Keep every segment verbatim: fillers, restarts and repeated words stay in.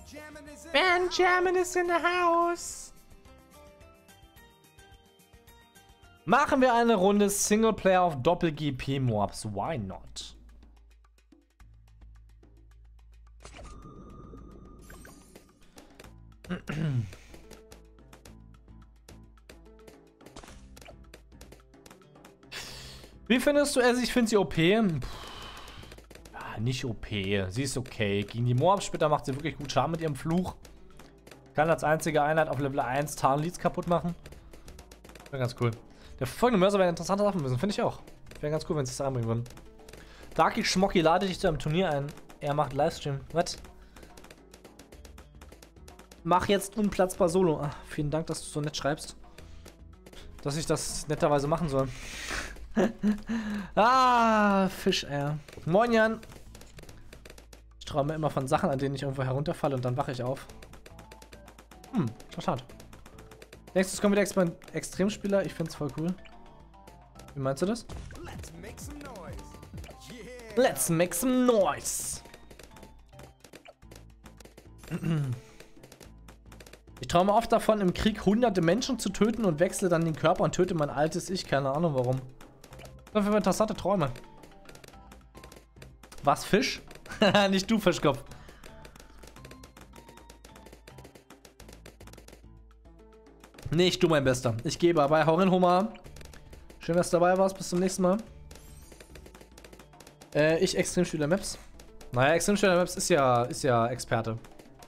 Benjamin is in the house. Machen wir eine Runde Singleplayer auf Doppel-G P-Mobs. Why not? Wie findest du es? Ich finde sie O P. Puh. Ja, nicht O P. Sie ist okay. Gegen die Moabs später macht sie wirklich gut Schaden mit ihrem Fluch. Kann als einzige Einheit auf Level eins Tarnleads kaputt machen. Wäre ganz cool. Der folgende Mörser wäre ein interessanter Sachen müssen. Finde ich auch. Wäre ganz cool, wenn sie es einbringen würden. Darky Schmocki lade dich zu einem Turnier ein. Er macht Livestream. Was? Mach jetzt unplatzbar Solo. Ach, vielen Dank, dass du so nett schreibst. Dass ich das netterweise machen soll. Ah, Fischeier. Moin, Jan. Ich träume immer von Sachen, an denen ich irgendwo herunterfalle und dann wache ich auf. Hm, interessant. Nächstes kommen wieder Ex Extremspieler. Ich finde es voll cool. Wie meinst du das? Let's make some noise. Yeah. Let's make some noise. Ich träume oft davon, im Krieg hunderte Menschen zu töten und wechsle dann den Körper und töte mein altes Ich. Keine Ahnung warum. Das sind für interessante Träume. Was, Fisch? Nicht du, Fischkopf. Nicht du, mein Bester. Ich gehe bei. Hau rein, Homer. Schön, dass du dabei warst. Bis zum nächsten Mal. Äh, ich Extremspieler Maps. Naja, Extremspieler Maps ist ja, ist ja Experte.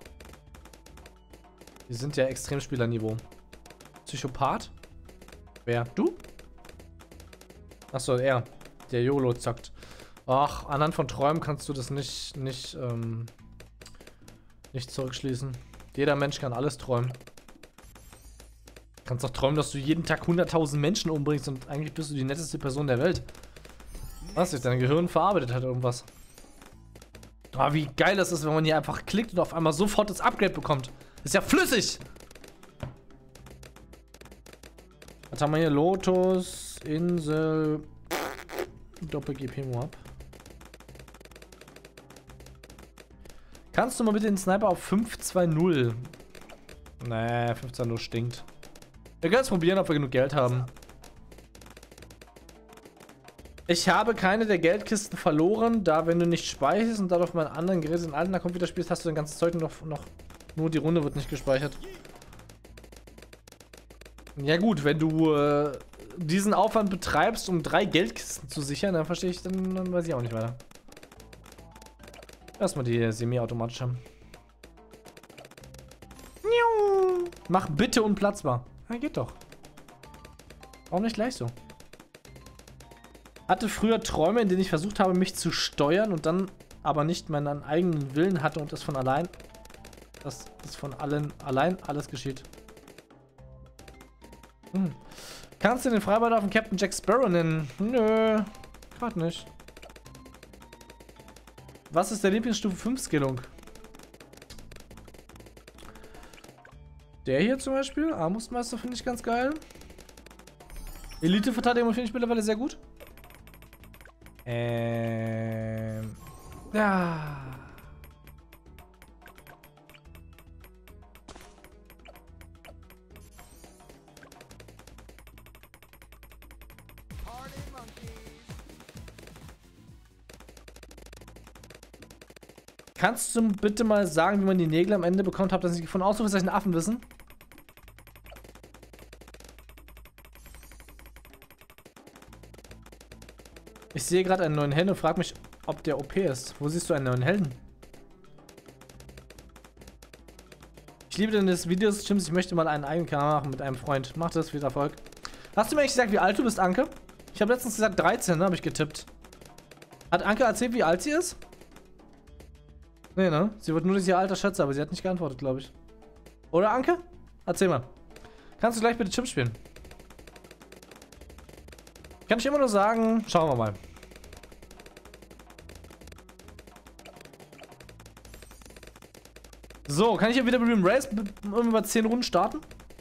Die sind ja Extremspielerniveau. Psychopath? Wer? Du? Achso, er. Der YOLO zockt. Ach, anhand von Träumen kannst du das nicht, nicht, ähm, nicht zurückschließen. Jeder Mensch kann alles träumen. Du kannst doch träumen, dass du jeden Tag hunderttausend Menschen umbringst und eigentlich bist du die netteste Person der Welt. Was ist dein Gehirn verarbeitet hat irgendwas. Ah, wie geil das ist, wenn man hier einfach klickt und auf einmal sofort das Upgrade bekommt. Ist ja flüssig! Was haben wir hier? Lotus, Insel, Doppel-G P-Moab. Kannst du mal bitte den Sniper auf fünf zwei null? Nee, fünf zwei null stinkt. Wir können es probieren, ob wir genug Geld haben. Ich habe keine der Geldkisten verloren, da wenn du nicht speicherst und dadurch meinen anderen Gerät in alten Computer spielst, hast du dein ganzes Zeug noch, noch... Nur die Runde wird nicht gespeichert. Ja gut, wenn du äh, diesen Aufwand betreibst, um drei Geldkisten zu sichern, dann verstehe ich, dann, dann weiß ich auch nicht weiter. Erstmal die semi-automatische. Mach bitte unplatzbar. Ja, geht doch. Warum nicht gleich so? Hatte früher Träume, in denen ich versucht habe, mich zu steuern und dann aber nicht meinen eigenen Willen hatte und das von allein... Dass das von allen allein alles geschieht. Hm. Kannst du den Freiballer von Captain Jack Sparrow nennen? Nö, gerade nicht. Was ist der Lieblingsstufe fünf Skillung? Der hier zum Beispiel, Armbrustmeister finde ich ganz geil. Elite-Verteidigung finde ich mittlerweile sehr gut. Ähm. Ja. Kannst du bitte mal sagen, wie man die Nägel am Ende bekommt? Habt ihr das nicht gefunden? Ausrufezeichen Affen wissen? Ich sehe gerade einen neuen Helden und frage mich, ob der O P ist. Wo siehst du einen neuen Helden? Ich liebe deine Videos, Stimmts. Ich möchte mal einen eigenen Kanal machen mit einem Freund. Mach das, viel Erfolg. Hast du mir eigentlich gesagt, wie alt du bist, Anke? Ich habe letztens gesagt dreizehn, ne, habe ich getippt. Hat Anke erzählt, wie alt sie ist? Nee, ne? Sie wird nur das ihr Alter schätzen, aber sie hat nicht geantwortet, glaube ich. Oder, Anke? Erzähl mal. Kannst du gleich bitte Chips spielen? Kann ich immer nur sagen, schauen wir mal. So, kann ich ja wieder mit dem Race über zehn Runden starten?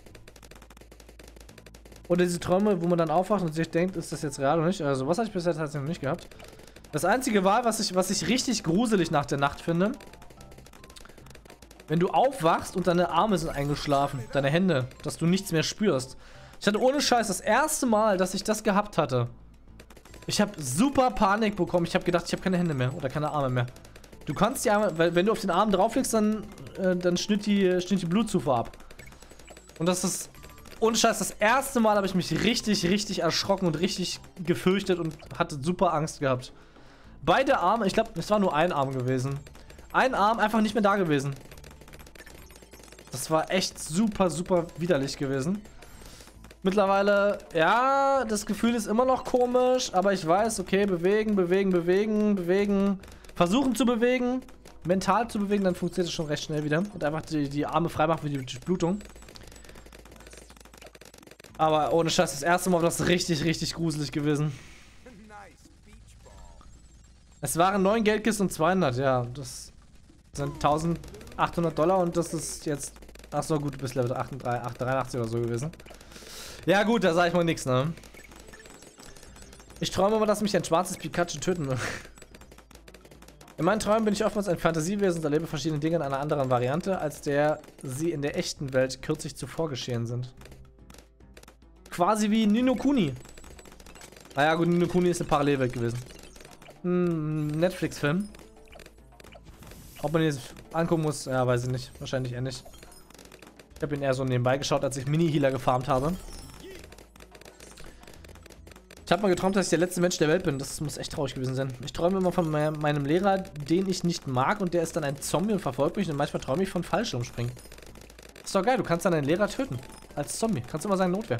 Oder diese Träume, wo man dann aufwacht und sich denkt, ist das jetzt real oder nicht? Also, was habe ich bisher tatsächlich noch nicht gehabt? Das einzige war, was ich, was ich richtig gruselig nach der Nacht finde, wenn du aufwachst und deine Arme sind eingeschlafen, deine Hände, dass du nichts mehr spürst. Ich hatte ohne Scheiß das erste Mal, dass ich das gehabt hatte. Ich habe super Panik bekommen. Ich habe gedacht, ich habe keine Hände mehr oder keine Arme mehr. Du kannst die Arme, weil wenn du auf den Arm drauflegst, dann, äh, dann schnitt die, schnitt die Blutzufuhr ab. Und das ist, ohne Scheiß, das erste Mal habe ich mich richtig, richtig erschrocken und richtig gefürchtet und hatte super Angst gehabt. Beide Arme, ich glaube, es war nur ein Arm gewesen. Ein Arm einfach nicht mehr da gewesen. Das war echt super, super widerlich gewesen. Mittlerweile, ja, das Gefühl ist immer noch komisch, aber ich weiß, okay, bewegen, bewegen, bewegen, bewegen. Versuchen zu bewegen, mental zu bewegen, dann funktioniert es schon recht schnell wieder. Und einfach die, die Arme freimachen für die Blutung. Aber ohne Scheiß, das erste Mal war das richtig, richtig gruselig gewesen. Es waren neun Geldkisten und zweihundert, ja. Das sind eintausendachthundert Dollar und das ist jetzt... Achso, gut, du bist Level dreiundachtzig oder so gewesen. Ja gut, da sage ich mal nichts, ne? Ich träume immer, dass mich ein schwarzes Pikachu töten will. In meinen Träumen bin ich oftmals ein Fantasiewesen und erlebe verschiedene Dinge in einer anderen Variante, als der sie in der echten Welt kürzlich zuvor geschehen sind. Quasi wie Ni no Kuni. Naja gut, Ni no Kuni ist eine Parallelwelt gewesen. Ein Netflix-Film. Ob man ihn jetzt angucken muss, ja, weiß ich nicht. Wahrscheinlich eher nicht. Ich habe ihn eher so nebenbei geschaut, als ich Mini-Healer gefarmt habe. Ich habe mal geträumt, dass ich der letzte Mensch der Welt bin. Das muss echt traurig gewesen sein. Ich träume immer von me meinem Lehrer, den ich nicht mag, und der ist dann ein Zombie und verfolgt mich. Und manchmal träume ich von Fallschirmspringen. Ist doch geil, du kannst dann deinen Lehrer töten. Als Zombie. Kannst immer sagen, Notwehr.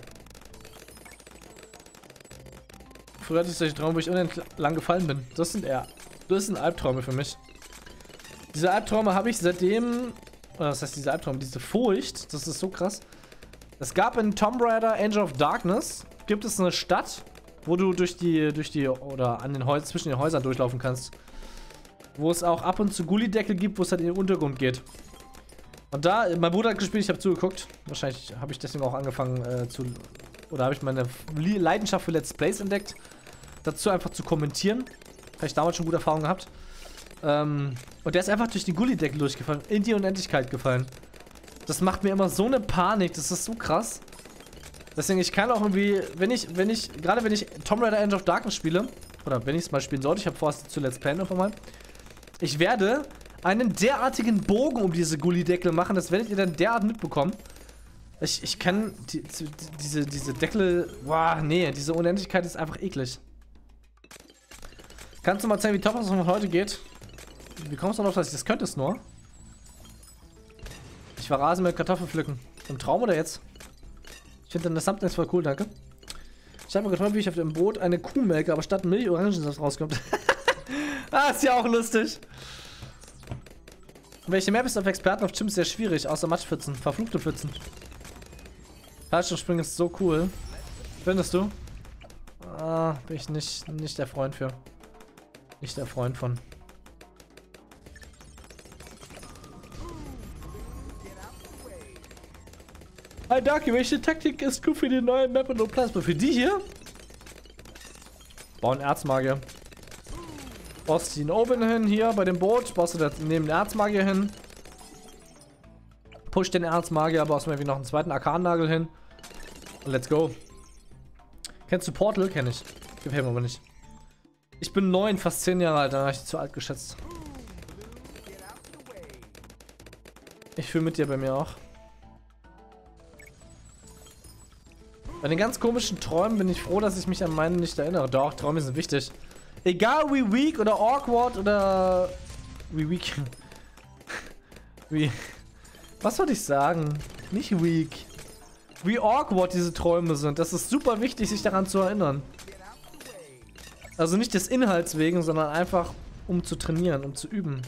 Früher hatte ich solche Träume, wo ich unendlich lang gefallen bin. Das sind eher... Das sind Albträume für mich. Diese Albträume habe ich seitdem... Was heißt diese Albträume? Diese Furcht. Das ist so krass. Es gab in Tomb Raider Angel of Darkness... Gibt es eine Stadt, wo du durch die... durch die oder an den Häusern, zwischen den Häusern durchlaufen kannst. Wo es auch ab und zu Gullideckel gibt, wo es halt in den Untergrund geht. Und da... Mein Bruder hat gespielt, ich habe zugeguckt. Wahrscheinlich habe ich deswegen auch angefangen äh, zu... Oder habe ich meine Leidenschaft für Let's Plays entdeckt. Dazu einfach zu kommentieren. Habe ich damals schon gute Erfahrungen gehabt. Ähm, und der ist einfach durch die Gullideckel durchgefallen. In die Unendlichkeit gefallen. Das macht mir immer so eine Panik. Das ist so krass. Deswegen, ich kann auch irgendwie, wenn ich, wenn ich, gerade wenn ich Tomb Raider Angel of Darkness spiele, oder wenn ich es mal spielen sollte, ich habe vor, es zu Let's Playen noch einmal, ich werde einen derartigen Bogen um diese Gullideckel machen, das werdet ihr dann derart mitbekommen. Ich, ich kann die, die, diese, diese Deckel, boah, nee, diese Unendlichkeit ist einfach eklig. Kannst du mal zeigen, wie top das von heute geht? Wie kommst du darauf, dass ich das könntest nur? Ich war Rasen mit Kartoffeln pflücken. Im Traum oder jetzt? Ich finde das Thumbnail voll cool, danke. Ich habe mal geträumt, wie ich auf dem Boot eine Kuh melke, aber statt Milch Orangensaft rauskommt. Ah, ist ja auch lustig. Welche Map ist auf Experten auf Chimps sehr schwierig, außer Matschpfützen, verfluchte Pfützen. Fallschirmspringen ist so cool. Findest du? Ah, bin ich nicht, nicht der Freund für. Nicht der Freund von. Hi Darky, welche Taktik ist gut für die neue Map und Plasma? Für die hier? Bauen Erzmagier. Baust den oben hin, hier bei dem Boot. Baust du da neben den Erzmagier hin. Push den Erzmagier, baust mir irgendwie noch einen zweiten Arkannagel hin. Und let's go. Kennst du Portal? Kenn ich. Gefällt mir aber nicht. Ich bin neun, fast zehn Jahre alt, dann habe ich zu alt geschätzt. Ich fühle mit dir bei mir auch. Bei den ganz komischen Träumen bin ich froh, dass ich mich an meinen nicht erinnere. Doch, Träume sind wichtig. Egal wie weak oder awkward oder... Wie weak. Wie... Was soll ich sagen? Nicht weak. Wie awkward diese Träume sind. Das ist super wichtig, sich daran zu erinnern. Also nicht des Inhalts wegen, sondern einfach um zu trainieren, um zu üben.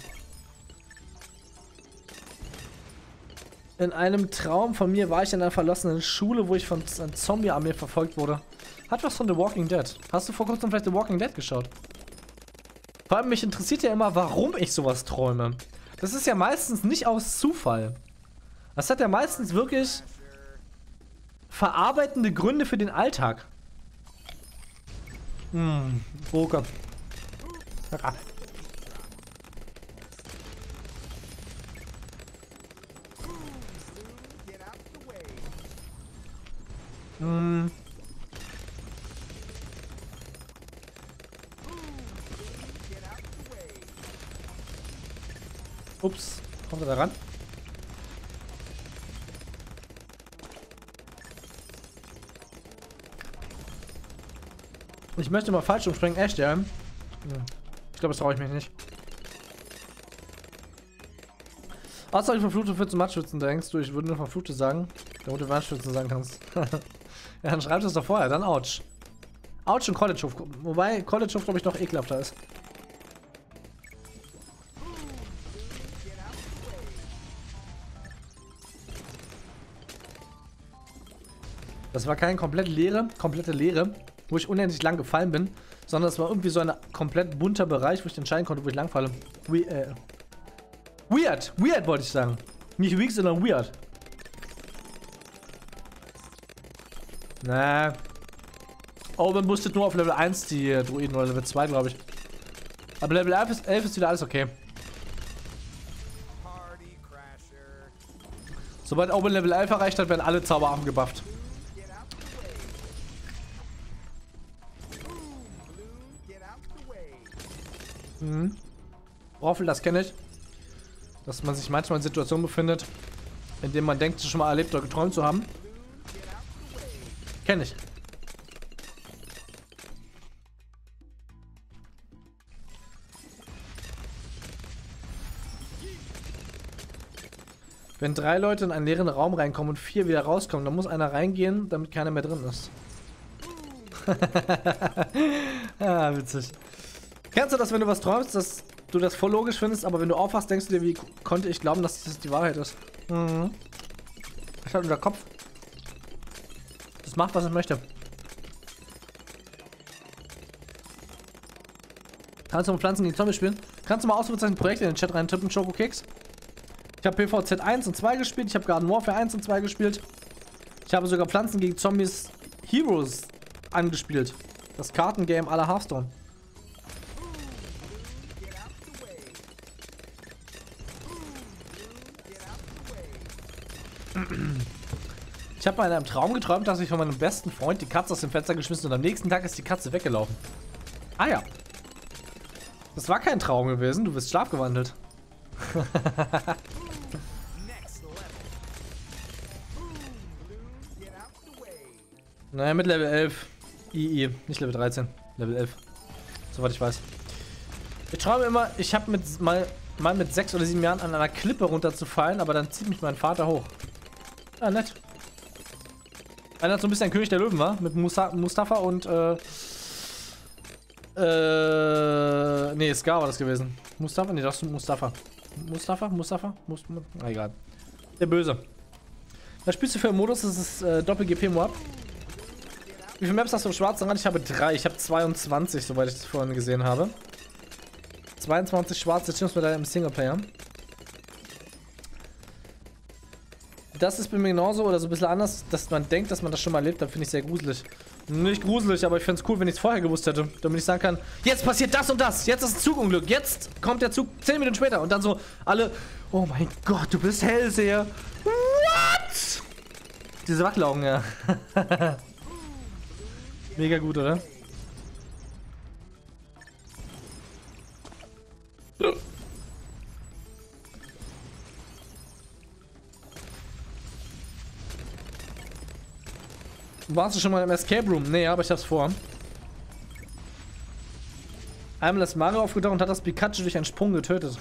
In einem Traum von mir war ich in einer verlassenen Schule, wo ich von einer Zombie-Armee verfolgt wurde. Hat was von The Walking Dead. Hast du vor kurzem vielleicht The Walking Dead geschaut? Vor allem mich interessiert ja immer, warum ich sowas träume. Das ist ja meistens nicht aus Zufall. Das hat ja meistens wirklich verarbeitende Gründe für den Alltag. Hm, Poker. Hm. Ups, kommt er da ran? Ich möchte mal falsch umspringen, echt, ja? Hm. Ich glaube, das traue ich mich nicht. Außer ich verfluchte für zum Matschwitzen denkst du, ich würde nur verfluchte sagen, damit du Matschwitzen sagen kannst. Ja, dann schreib das doch vorher, dann Autsch. Autsch und College-Hof, wobei College-Hof, glaube ich, noch ekelhafter ist. Das war keine komplett leere, komplette Leere, wo ich unendlich lang gefallen bin, sondern es war irgendwie so ein komplett bunter Bereich, wo ich entscheiden konnte, wo ich lang falle. We äh. Weird, weird wollte ich sagen. Nicht weak, sondern weird. Na. Oh, man musste nur auf Level eins die äh, Druiden oder Level zwei, glaube ich. Aber Level elf ist, elf ist wieder alles okay. Sobald Oben Level elf erreicht hat, werden alle Zauberarten gebufft. Mhm. Roffel, das kenne ich. Dass man sich manchmal in Situationen befindet, in denen man denkt, es schon mal erlebt oder geträumt zu haben. Kenne ich. Wenn drei Leute in einen leeren Raum reinkommen und vier wieder rauskommen, dann muss einer reingehen, damit keiner mehr drin ist. Ah, witzig. Kennst du das, wenn du was träumst, dass du das voll logisch findest, aber wenn du aufwachst, denkst du dir, wie konnte ich glauben, dass das die Wahrheit ist? Mhm. Das hat unser Kopf. Das macht, was es möchte. Kannst du mit Pflanzen gegen Zombies spielen? Kannst du mal ausrufezeichen Projekte in den Chat rein tippen, Schokokeks? Ich habe P V Z eins und zwei gespielt, ich habe Garden Warfare eins und zwei gespielt. Ich habe sogar Pflanzen gegen Zombies Heroes angespielt. Das Kartengame à la Hearthstone. Ich habe mal in einem Traum geträumt, dass ich von meinem besten Freund die Katze aus dem Fenster geschmissen und am nächsten Tag ist die Katze weggelaufen. Ah ja. Das war kein Traum gewesen, du bist schlafgewandelt. Naja, mit Level elf. I I, nicht Level dreizehn. Level elf. Soweit ich weiß. Ich träume immer, ich habe mit mal, mal mit sechs oder sieben Jahren an einer Klippe runterzufallen, aber dann zieht mich mein Vater hoch. Ah, nett. Einer hat so ein bisschen ein König der Löwen war, mit Musa Mustafa und äh. Äh. Nee, Scar war das gewesen. Mustafa? Nee, das ist Mustafa. Mustafa? Mustafa? Mus ah, egal. Der Böse. Was spielst du für einen Modus? Das ist äh, Doppel-G P-Moab. Wie viele Maps hast du im schwarzen Rand? Ich habe drei. Ich habe zweiundzwanzig, soweit ich das vorhin gesehen habe. zweiundzwanzig schwarze Teams mit einem Singleplayer. Das ist bei mir genauso oder so ein bisschen anders, dass man denkt, dass man das schon mal erlebt hat, finde ich sehr gruselig. Nicht gruselig, aber ich finde es cool, wenn ich es vorher gewusst hätte. Damit ich sagen kann, jetzt passiert das und das, jetzt ist ein Zugunglück, jetzt kommt der Zug zehn Minuten später und dann so alle, oh mein Gott, du bist Hellseher. What? Diese Wackelaugen, ja. Mega gut, oder? Warst du schon mal im Escape Room? Nee, aber ich hab's vor. Einmal ist Mario aufgetaucht und hat das Pikachu durch einen Sprung getötet.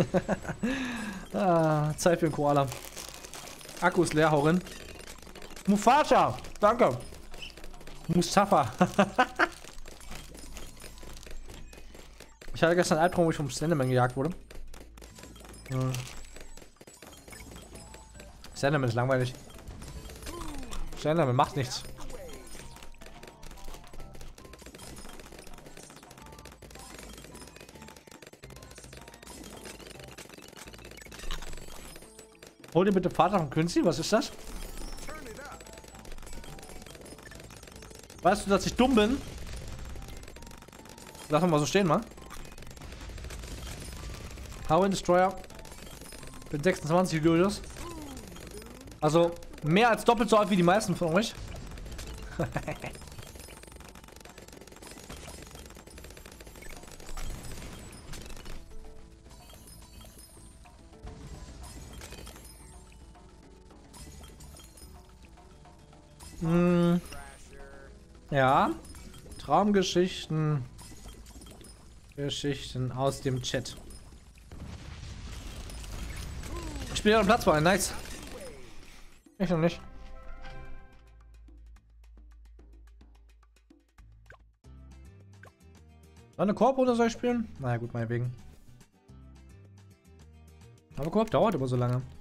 Ah, Zeit für den Koala. Akku ist leer, hau rein. Mufasa! Danke! Mustafa! Ich hatte gestern einen Albtraum, wo ich vom Slenderman gejagt wurde. Hm. Slenderman ist langweilig. Slenderman macht nichts. Hol dir bitte Vater von Künstli, was ist das? Weißt du, dass ich dumm bin? Lass mal so stehen, mal. Power Destroyer. Bin sechsundzwanzig Julius. Also mehr als doppelt so alt wie die meisten von euch. hm. Ja. Traumgeschichten. Geschichten aus dem Chat. Ich bin ja am Platz vor, nice. Ich noch nicht. Soll eine Koop oder soll ich spielen? Naja gut, meinetwegen. Aber Koop dauert immer so lange.